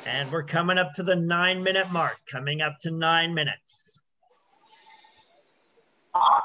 And we're coming up to the 9-minute mark, coming up to 9 minutes.